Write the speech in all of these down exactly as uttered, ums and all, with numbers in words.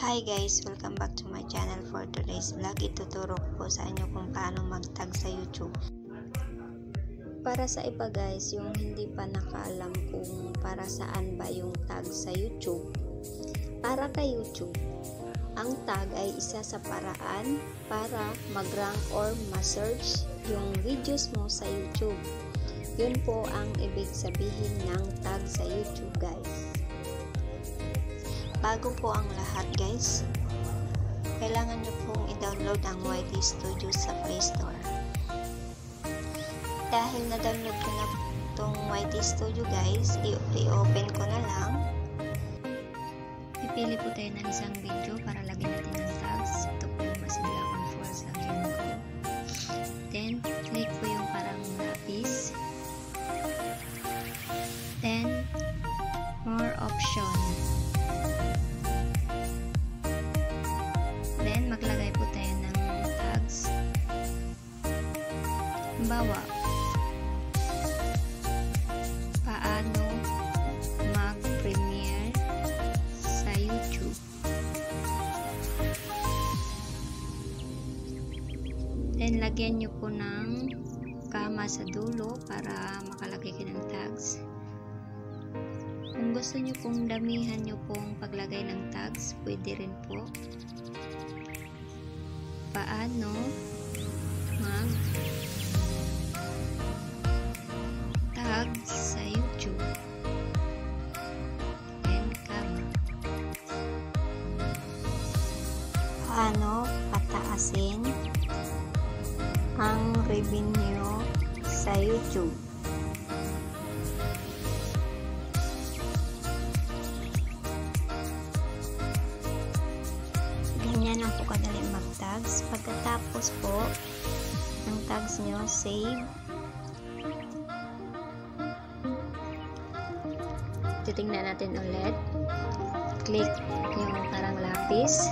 Hi guys! Welcome back to my channel. For today's vlog, ituturo ko po sa inyo kung paano mag-tag sa YouTube. Para sa iba guys, yung hindi pa nakaalam kung para saan ba yung tag sa YouTube. Para kay YouTube, ang tag ay isa sa paraan para mag-rank or ma-search yung videos mo sa YouTube. Yun po ang ibig sabihin ng tag sa YouTube guys. Bago po ang lahat guys, kailangan nyo pong i-download ang Y T Studio sa Play Store. Dahil na-download ko na itong Y T Studio guys, i-open ko na lang. Pipili po tayo ng isang video para lagyan natin ng tags. Ito po yung Masidlakan Falls sa game ko. Then, click po yung parang lapis. Then, more option. Then, maglagay po tayo ng tags. Halimbawa, paano mag-premiere sa YouTube. Then, lagyan nyo po ng kama sa dulo para makalagay kayo ng tags. Kung gusto nyo pong damihan nyo pong paglagay ng tags, pwede rin po. Paano mag tag sa YouTube. And kama. Paano pataasin ang revenue sa YouTube. Ganyan lang po kadali mag-tags. Pagkatapos po ng tags nyo, save. Titingnan natin ulit. Click yung parang lapis.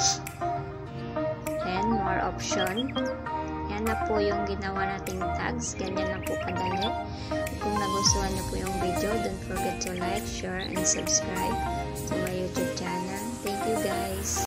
Then, more option. Yan na po yung ginawa nating tags. Ganyan lang po kadali. Kung nagustuhan nyo po yung video, don't forget to like, share, and subscribe to my YouTube channel. Thank you guys!